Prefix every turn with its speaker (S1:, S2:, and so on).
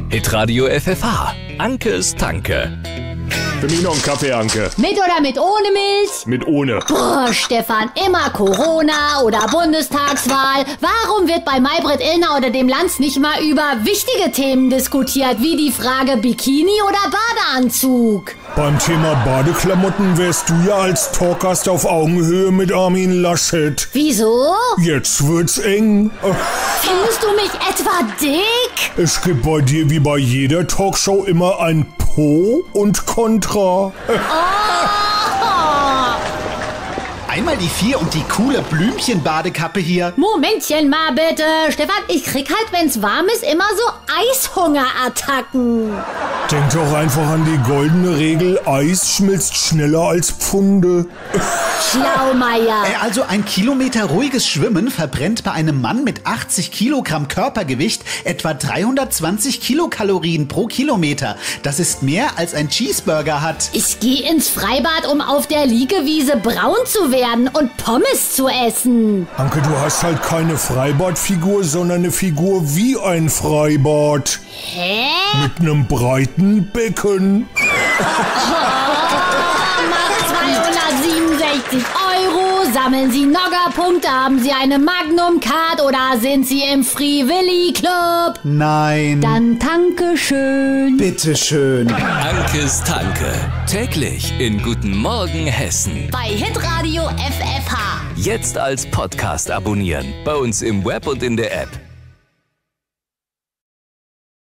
S1: Hitradio FFH. Ankes Tanke.
S2: Für mich noch einen Kaffee, Anke.
S3: Mit oder mit ohne Milch?
S2: Mit ohne.
S3: Boah, Stefan, immer Corona oder Bundestagswahl. Warum wird bei Maybrit Illner oder dem Lanz nicht mal über wichtige Themen diskutiert, wie die Frage Bikini oder Badeanzug?
S4: Beim Thema Badeklamotten wärst du ja als Talkgast auf Augenhöhe mit Armin Laschet.
S3: Wieso?
S4: Jetzt wird's eng.
S3: Findest du mich etwa dick?
S4: Es gibt bei dir wie bei jeder Talkshow immer ein Pro und Contra.
S5: Einmal die 4 und die coole Blümchen-Badekappe hier.
S3: Momentchen mal bitte. Stefan, ich krieg halt, wenn's warm ist, immer so Eishungerattacken.
S4: Denk doch einfach an die goldene Regel, Eis schmilzt schneller als Pfunde.
S3: Schlaumeier.
S5: Also 1 Kilometer ruhiges Schwimmen verbrennt bei einem Mann mit 80 Kilogramm Körpergewicht etwa 320 Kilokalorien pro Kilometer. Das ist mehr als ein Cheeseburger hat.
S3: Ich gehe ins Freibad, um auf der Liegewiese braun zu werden und Pommes zu essen.
S4: Anke, du hast halt keine Freibadfigur, sondern eine Figur wie ein Freibad.
S3: Hä?
S4: Mit einem breiten Becken.
S3: Macht 267 €. Sammeln Sie Nogger-Punkte? Haben Sie eine Magnum-Card oder sind Sie im Free Willy Club?
S5: Nein.
S3: Dann danke schön.
S5: Bitteschön.
S1: Ankes Tanke. Täglich in Guten Morgen Hessen.
S3: Bei Hitradio FFH.
S1: Jetzt als Podcast abonnieren. Bei uns im Web und in der App.